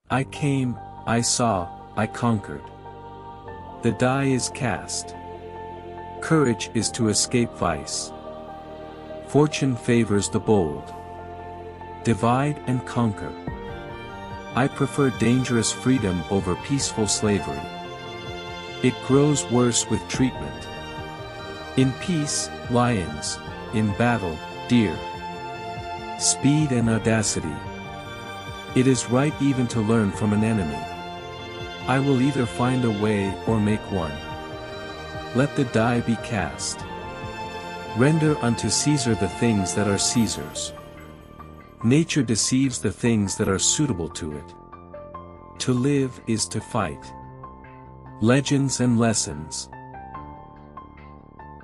I came, I saw, I conquered. The die is cast. Courage is to escape vice. Fortune favors the bold. Divide and conquer. I prefer dangerous freedom over peaceful slavery. It grows worse with treatment. In peace, lions; in battle, deer. Speed and audacity. It is right even to learn from an enemy. I will either find a way or make one. Let the die be cast. Render unto Caesar the things that are Caesar's. Nature deceives the things that are suitable to it. To live is to fight. Legends and lessons.